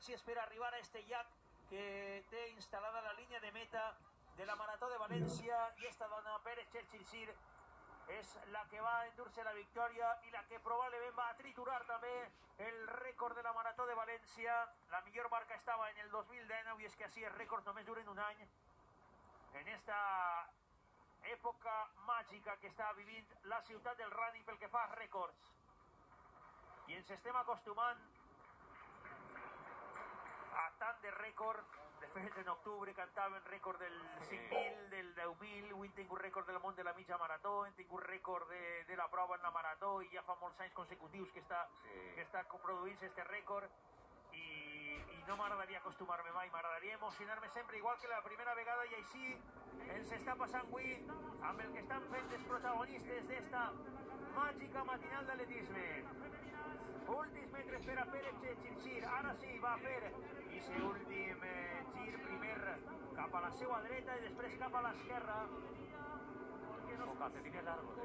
exigències per arribar a este llac que té instal·lada la línia de meta de la Marató de València, i esta dona, Pérez Txirtxir, és la que va endur-se la victòria i la que probablement va triturar també el rècord de la Marató de València. La millor marca estava en el 2019 i és que així els rècords només duren un any. En esta època màgica que està vivint la ciutat del running pel que fa a rècords. I ens estem acostumant a tant de rècord. De fet, en octubre cantaven rècord del 5.000, del 10.000, avui hem tingut rècord del món de la mitja marató, hem tingut rècord de la prova en la marató, i ja fa molts anys consecutius que està produint-se este rècord, i no m'agradaria acostumar-me mai, m'agradaria emocionar-me sempre igual que la primera vegada, i així ens està passant avui amb el que estan fent els protagonistes d'esta màgica matinal d'atletisme. Últims metres per a Pérez Txirtxir, ara sí, va fer aquest últim gir, primer cap a la seva dreta i després cap a l'esquerra. Con calcetines largos,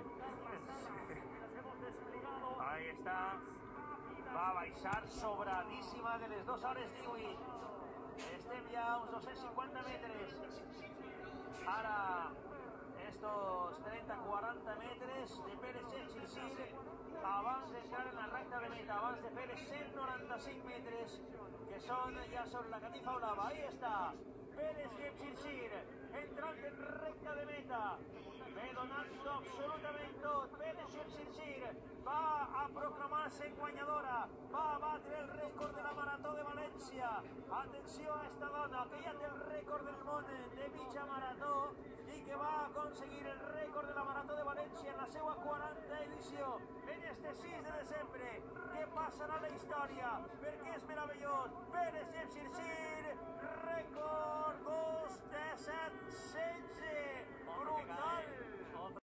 Ahí està. Va baixar sobradíssima de les 2 hores 18. Estem ja a uns 250 metres. Ara, estos 30-40 metres de Pérez Txirtxir, abans d'entrar en la recta de meta, abans de fer 195 metres, que són ja sobre la catifa blava. Ahí està, Pérez Txirtxir, entrant en recta de meta, ve donant-ho absolutament tot. Pérez Txirtxir va a proclamar-se guanyadora, va a batre el rècord de la Marató de València. Atenció a esta dona, que ja té el rècord del món de mitja marató i que va aconseguir el rècord de la Marató de València en la seva 40a edició, en este 6 de desembre, que passarà a la història, perquè és meravellós.